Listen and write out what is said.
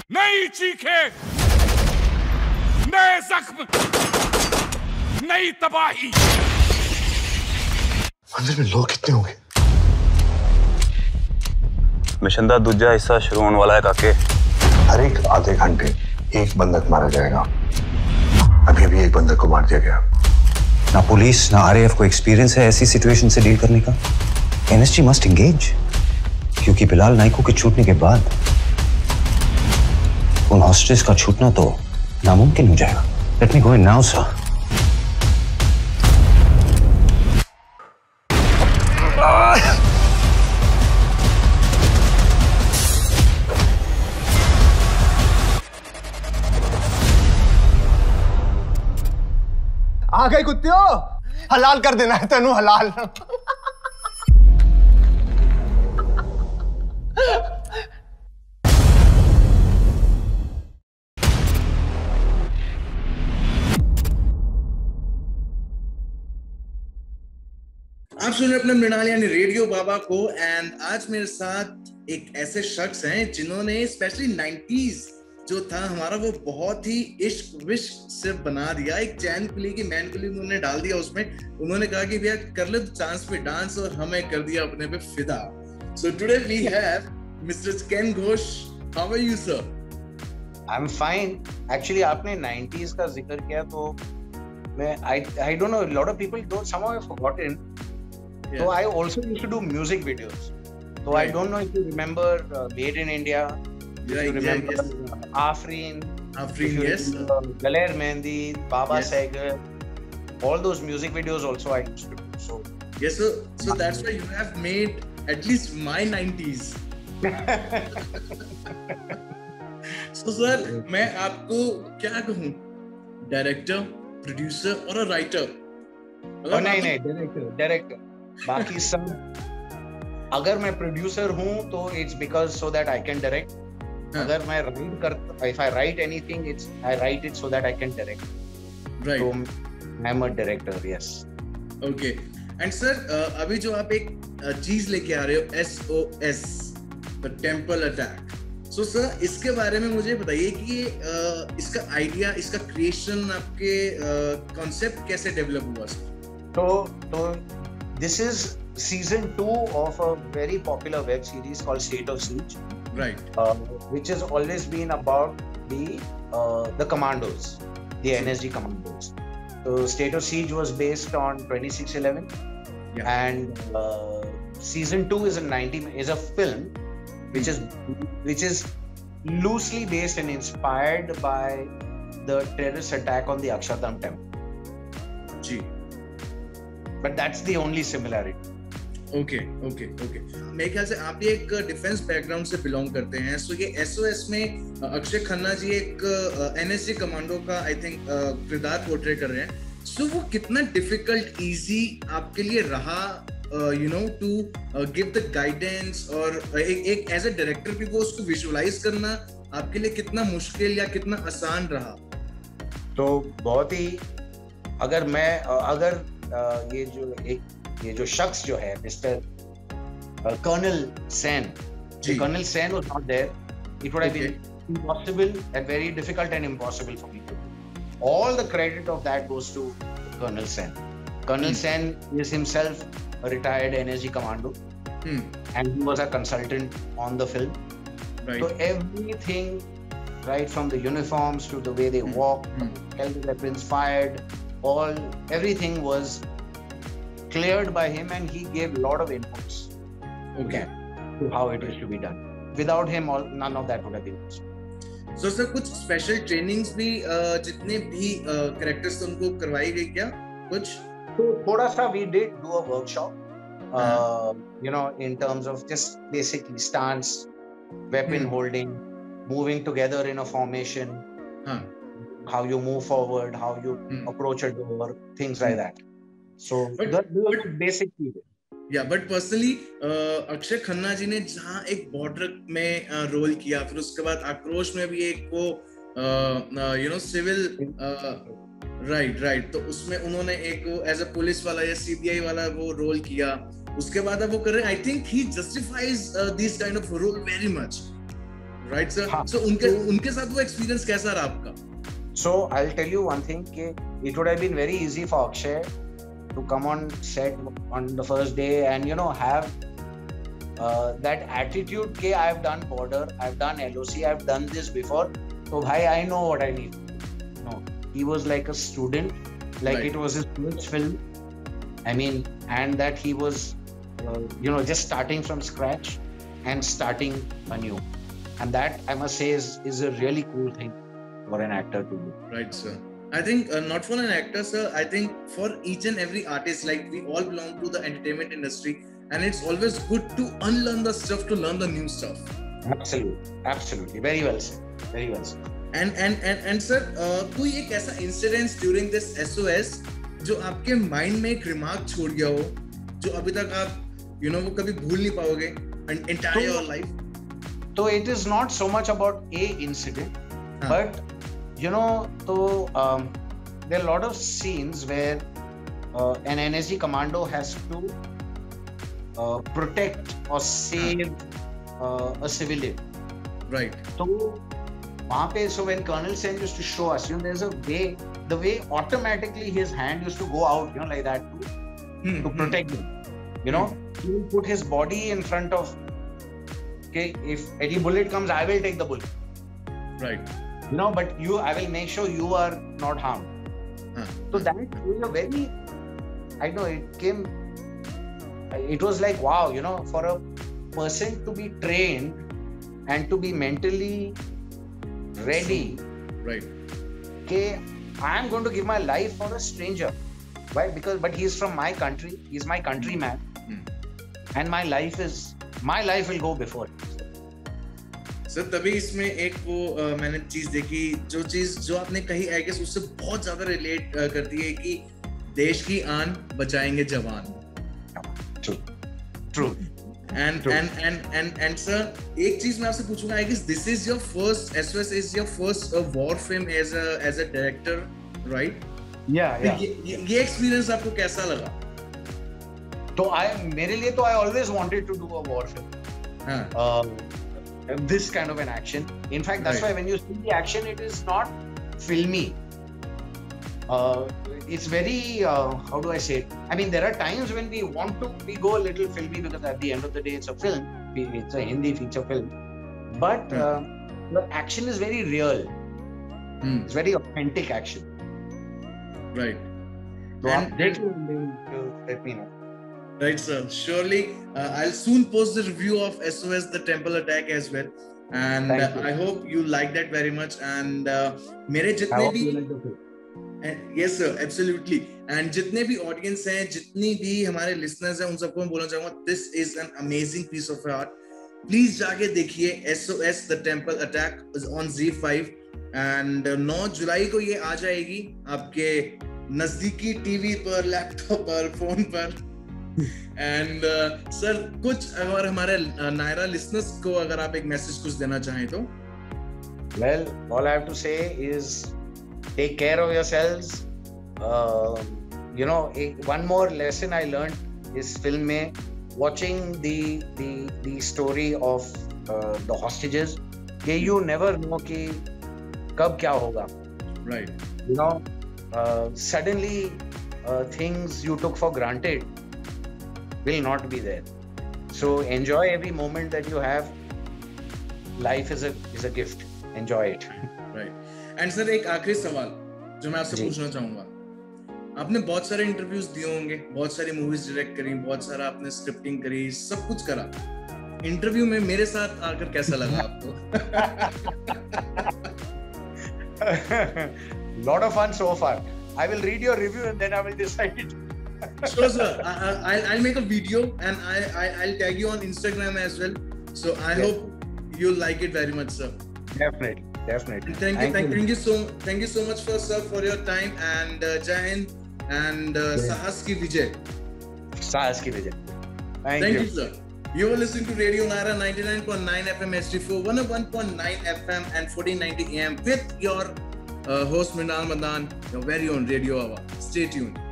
नई चीखे, नए जख्म, नई तबाही। मंदिर में लोग कितने होंगे? मिशन दा दूजा हिस्सा शुरू होने वाला है काके। हर एक आधे घंटे एक बंधक मारा जाएगा। अभी अभी एक बंधक को मार दिया गया। ना पुलिस ना आरएएफ को एक्सपीरियंस है ऐसी सिचुएशन से डील करने का। एनएसजी मस्ट एंगेज, क्योंकि बिलाल नाइको के छूटने के बाद उन हॉस्टेज का छूटना तो नामुमकिन हो जाएगा। Let me go in now sir. आ गई कुत्तियों, हलाल कर देना है तेनू, हलाल। आप सुन रहे अपने मृणाल यानी रेडियो बाबा को। एंड आज मेरे साथ एक ऐसे शख्स हैं जिन्होंने स्पेशली 90s जो था हमारा वो बहुत ही इश्क विश्क से बना दिया। एक चैन कुली की मैन कुली उन्होंने डाल दिया उसमें। उन्होंने कहा कि भैया कर ले तो चांस पे डांस, और हमें कर दिया अपने पे फिदा। So today we have mister Ken Ghosh. How are you sir? I am fine. Actually आपने 90s का जिक्र किया तो मैं I don't know, lot of people don't, some have forgotten. So I also used to do music videos. So I don't know if you remember Made in India. If you remember Afreen, yes. Galer Mehndi, Baba Sagar, all those music videos also I used to do. So yes, so that's why you have made at least my 90s. So sir, मैं आपको क्या कहूँ? Director, producer और a writer. नहीं, director. बाकी सब, अगर मैं प्रोड्यूसर हूँ तो it's because so that I can direct. अगर मैं राइट करता, if I write anything, it's I write it so that I can direct. Right, तो I am a director. Yes, okay. And sir, अभी जो आप एक चीज लेके आ रहे हो, SOS the temple attack. So sir, इसके बारे में मुझे बताइए कि इसका आइडिया, इसका क्रिएशन, आपके कॉन्सेप्ट कैसे डेवलप हुआ सर? तो this is season 2 of a very popular web series called State of Siege, right? Which has always been about the commandos, the NSG commandos. So State of Siege was based on 26/11, and season 2 is a film which is loosely based and inspired by the terrorist attack on the Akshardham temple. Ji. But that's the only similarity. Okay. मेरे ख्याल से आप ये एक defence background से belong करते हैं। सो ये SOS में अक्षय खन्ना जी एक NSG कमांडो का आई थिंक किरदार पोर्ट्रे कर रहे हैं। सो वो कितना डिफिकल्ट, इजी आपके लिए रहा, you know, to give the guidance, और एक एज अ डायरेक्टर भी वो उसको विजुअलाइज करना आपके लिए कितना मुश्किल या कितना आसान रहा? तो बहुत ही, अगर ये जो शख्स जो है mister colonel Sen, colonel Sen was not there, it would have been impossible and very difficult and impossible for me to do. All the credit of that goes to Colonel Sen. Colonel Sen is himself a retired NSG commando, and he was a consultant on the film. Right. So everything, right from the uniforms to the way they walk, how the weapons fired, everything was cleared by him, and he gave a lot of inputs to how it is to be done. Without him, none of that would have been possible. So sir, कुछ special trainings भी जितने भी characters उनको करवाई गई क्या कुछ? तो थोड़ा सा we did do a workshop, you know, in terms of just basically stance, weapon holding, moving together in a formation, how you move forward, how you approach a door, things like that. So that was basic things. Yeah, but personally Akshay Khanna ji ने जहाँ एक border में role किया, फिर उसके बाद आक्रोश में भी एक वो यू नो सिविल, राइट, तो उसमें उन्होंने एक एज अ पुलिस वाला या CBI वाला वो रोल किया। उसके बाद अब वो कर रहे हैं, I think he justifies this kind of role very much, Right, sir. हाँ. So उनके साथ वो experience कैसा रहा आपका? So I'll tell you one thing, कि it would have been very easy for Akshay to come on set on the first day and have that attitude कि I've done border, I've done LOC, I've done this before. So bhai, I know what I need. No, he was like a student, like Right. it was his first film. I mean, and that he was, just starting from scratch and starting anew. And that I must say is a really cool thing for an actor to do. Right, sir. I think not for an actor, sir. I think for each and every artist, like we all belong to the entertainment industry, and it's always good to unlearn the stuff to learn the new stuff. Absolutely. Very well said. Very well said. And sir, कोई एक ऐसा incident during this SOS जो आपके mind में एक remark छोड़ गया हो, जो अभी तक आप वो कभी भूल नहीं पाओगे entire your life? So it is not so much about a incident, but there are a lot of scenes where an NSG commando has to protect or save a civilian. Right. So when Colonel Sen used to show us, there's a way, the way automatically his hand used to go out, like that to protect him. He will put his body in front of, okay, if any bullet comes, I will take the bullet. Right. But I will make sure you are not harmed. So that was a very, I know it was like, wow, for a person to be trained and to be mentally ready. Right. Okay, I am going to give my life for a stranger. Why? But he's from my country. He's my countryman. And my life will go before. Sir तभी इसमें एक वो मैंने चीज देखी जो आपने कही आई गेस उससे बहुत ज्यादा रिलेट करती है कि देश की आन बचाएंगे जवान. True. And sir, एक चीज मैं आपसे पूछूंगा, I guess this is your first SOS is your first war film as a director, right? Yeah. ये experience आपको कैसा लगा? तो मेरे लिए तो I always wanted to do a war film. This kind of an action. In fact, that's why when you see the action, it is not filmy. It's very, how do I say it? I mean, there are times when we go a little filmy because at the end of the day, it's a film. It's a Hindi feature film. But the action is very real. It's very authentic action. Right. So let me know. Right, sir. Surely, I'll soon post the review of SOS: The Temple Attack as well, and I hope you like that very much. And मेरे जितने भी yes sir, absolutely. And जितने भी audience हैं, जितनी भी हमारे listeners हैं, उन सबको मैं बोलना चाहूँगा, this is an amazing piece of art. Please जाके देखिए SOS: The Temple Attack is on ZEE5 and 9 जुलाई को ये आ जाएगी आपके नजदीकी टीवी पर, लैपटॉप पर, फोन पर. एंड सर कुछ अगर हमारे नायरा लिसनर्स को अगर आप एक मैसेज कुछ देना चाहें तो. Well, all I have to say is take care of yourselves. One more lesson I learned is film में watching the story of the hostages. कि you never know कि कब क्या होगा. Right. Suddenly things you took for granted will not be there. So enjoy every moment that you have. Life is a gift. Enjoy it. Right. And sir, एक आखिरी सवाल जो मैं आपसे पूछना चाहूँगा. आपने बहुत सारे इंटरव्यूज दिए होंगे, बहुत सारी मूवीज डायरेक्ट करी, बहुत सारा आपने स्क्रिप्टिंग करी, सब कुछ करा. इंटरव्यू में मेरे साथ आकर कैसा लगा आपको? Lot of fun so far. I will read your review and then I will decide it. Sure, sir. I'll make a video and I'll tag you on Instagram as well. So I hope you'll like it very much, sir. Definitely. Thank you so much for your time and Jai Hind and Sahas ki Vijay. Thank you, sir. You were listening to Radio Naira 99.9 FM HD4, 101.9 FM and 1490 AM with your host Mrinal Madan, your very own Radio Awa. Stay tuned.